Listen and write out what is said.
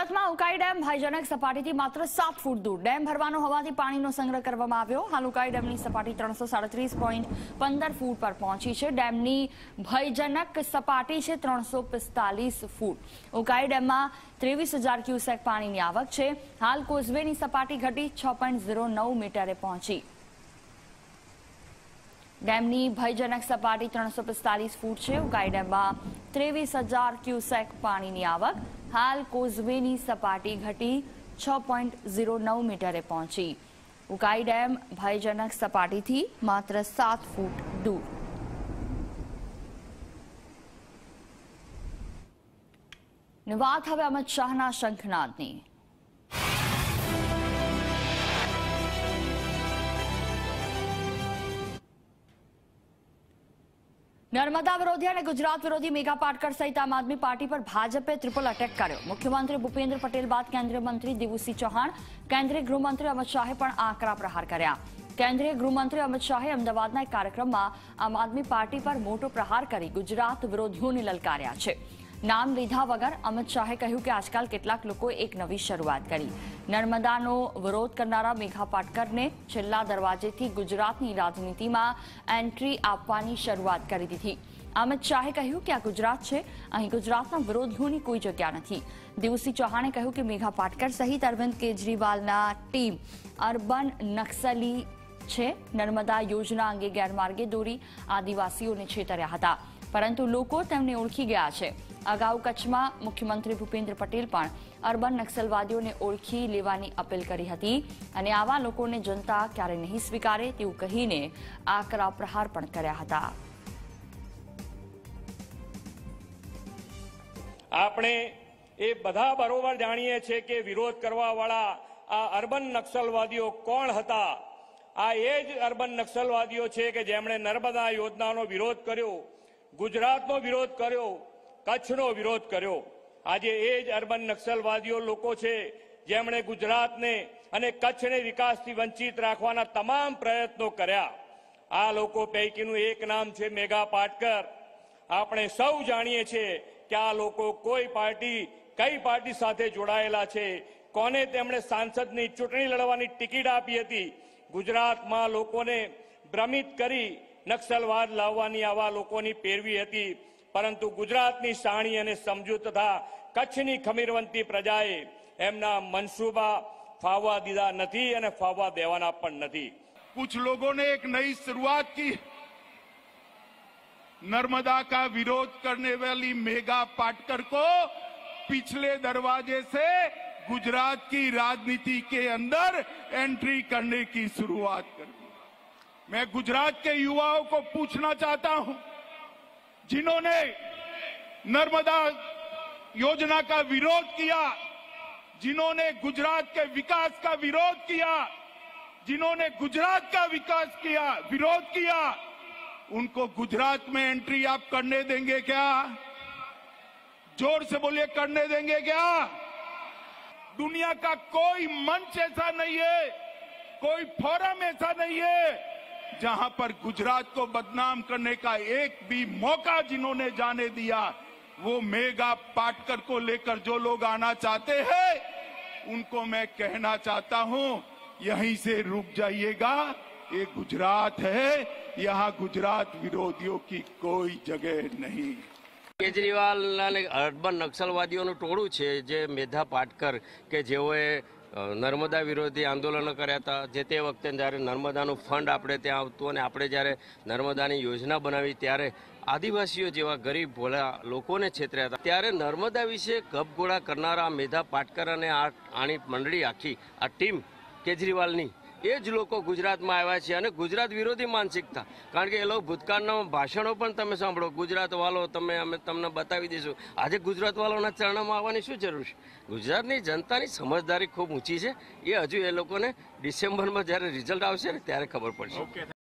ગુજરાતમાં ઉકાઈ ડેમ ભયજનક સપાટીથી માત્ર 7 ફૂટ દૂર ડેમ ભરવાનો હોવાથી પાણીનો સંગ્રહ કરવામાં આવ્યો। હાલ ઉકાઈ ડેમની સપાટી 337.15 ફૂટ પર પહોંચી છે। ડેમની ભયજનક સપાટી છે 345 ફૂટ। ઉકાઈ ડેમમાં 23,000 ક્યુસેક પાણીની આવક છે। હાલ કોઝવેની સપાટી ઘટી 6.09 મીટરે પહોંચી। ડેમની ભયજનક સપાટી 345 ફૂટ છે। ઉકાઈ ડેમમાં 23,000 ક્યુસેક પાણીની આવક। હાલ કોઝવેની સપાટી ઘટી 6.09 મીટરે પહોંચી। ઉકાઈ ડેમ ભયજનક સપાટીથી માત્ર 7 ફૂટ દૂર। વાત હવે અમિત શાહના શંખનાદની। नर्मदा विरोधी और गुजरात विरोधी मेघा पाटकर सहित आम आदमी पार्टी पर भाजपे ट्रिपल अटेक कर्यो। मुख्यमंत्री भूपेन्द्र पटेल बाद केंद्रीय मंत्री दिवुसिंह चौहान, केंद्रीय गृहमंत्री अमित शाहे पण आकरा प्रहार कर्या। केंद्रीय गृहमंत्री अमित शाहे अमदावादना एक कार्यक्रमમાં आम आदमी पार्टी पर मोटो प्रहार કરી गुजरात विरोधीओने ललकार्या छे। नाम लीधा वगर अमित शाहे કહ્યું કે આજકાલ કેટલાક લોકોએ એક નવી શરૂઆત કરી। નર્મદાનો વિરોધ કરનારા મેઘા પાટકરને છેલ્લા દરવાજેથી ગુજરાતની રાજનીતિમાં એન્ટ્રી આપવાની શરૂઆત કરી દીધી। અમિત શાહે કહ્યું કે આ ગુજરાત છે, અહીં ગુજરાતના વિરોધીઓની કોઈ જગ્યા નથી। દિવુસિંહ ચૌહાણે કહ્યું કે મેઘા પાટકર સહિત અરવિંદ કેજરીવાલના ટીમ અર્બન નક્સલી છે। નર્મદા યોજના અંગે ગેરમાર્ગે દોરી આદિવાસીઓને છેતર્યા હતા, પરંતુ લોકો તેમને ઓળખી ગયા છે। અગાઉ કચ્છમાં મુખ્યમંત્રી ભૂપેન્દ્ર પટેલ પણ અર્બન નક્સલવાદીઓને ઓળખી લેવાની અપીલ કરી હતી અને આવા લોકોને જનતા ક્યારે નહીં સ્વીકારે તેવું કહીને આકરા પ્રહાર પણ કર્યા હતા। આપણે એ બધા બરોબર જાણીએ છીએ કે વિરોધ કરવાવાળા આ અર્બન નક્સલવાદીઓ કોણ હતા। આ એ જ અર્બન નક્સલવાદીઓ છે કે જેમણે નર્મદા યોજનાનો વિરોધ કર્યો, ગુજરાતનો વિરોધ કર્યો, કચ્છનો વિરોધ કર્યો। આજે એ જ અર્બન નક્સલવાદીઓ લોકો છે જેમણે ગુજરાતને અને કચ્છને વિકાસથી વંચિત રાખવાના તમામ પ્રયત્નો કર્યા। આ લોકો પૈકીનું એક નામ છે મેઘા પાટકર। આપણે સૌ જાણીએ છીએ કે આ લોકો કોઈ પાર્ટી કઈ પાર્ટી સાથે જોડાયેલા છે, કોને તેમણે સાંસદની ચૂંટણી લડવાની ટિકિટ આપી હતી। ગુજરાતમાં લોકોને ભ્રમિત કરી નક્સલવાદ લાવવાની આવા લોકોની પેરવી હતી, પરંતુ ગુજરાતની શાણી અને સમજુ તથા કચ્છની ખમીરવંતી પ્રજાએ એમના મંसूबा फाववा दीधा नहीं और फाववा देवाना पण नहीं। कुछ लोगों ने एक नई शुरुआत की। नर्मदा का विरोध करने वाली मेघा पाटकर को पिछले दरवाजे से गुजरात की राजनीति के अंदर एंट्री करने की शुरुआत कर दी। मैं गुजरात के युवाओं को पूछना चाहता हूं, जिन्होंने नर्मदा योजना का विरोध किया, जिन्होंने गुजरात के विकास का विरोध किया, जिन्होंने गुजरात का विकास किया, विरोध किया, उनको गुजरात में एंट्री आप करने देंगे क्या? जोर से बोलिए, करने देंगे क्या? दुनिया का कोई मंच ऐसा नहीं है, कोई फोरम ऐसा नहीं है जहां पर गुजरात को बदनाम करने का एक भी मौका जिन्होंने जाने दिया। वो मेघा पाटकर को लेकर जो लोग आना चाहते हैं, उनको मैं कहना चाहता हूं, यहीं से रुक जाइएगा। ये गुजरात है, यहाँ गुजरात विरोधियों की कोई जगह नहीं। केजरीवाल अर्बन नक्सलवादीओનું ટોળું છે જે મેઘા પાટકર કે જેઓએ નર્મદા વિરોધી આંદોલનો કર્યા હતા। જે તે વખતે જ્યારે નર્મદાનું ફંડ આપણે ત્યાં આવતું અને આપણે જ્યારે નર્મદાની યોજના બનાવી ત્યારે આદિવાસીઓ જેવા ગરીબ ભોળા લોકોને છેતર્યા હતા। ત્યારે નર્મદા વિશે ગપગોળા કરનારા મેઘા પાટકર અને આની મંડળી આખી આ ટીમ કેજરીવાલની એ જ લોકો ગુજરાતમાં આવ્યા છે અને ગુજરાત વિરોધી માનસિકતા, કારણ કે એ લોકો ભૂતકાળના ભાષણો પણ તમે સાંભળો, ગુજરાત વાલો તમે અમે તમને બતાવી દઈશું। આજે ગુજરાત વાલોના ચરણોમાં આવવાની શું જરૂર છે? ગુજરાતની જનતાની સમજદારી ખૂબ ઊંચી છે। એ હજુ એ લોકોને ડિસેમ્બરમાં જ્યારે રિઝલ્ટ આવશે ને ત્યારે ખબર પડશે।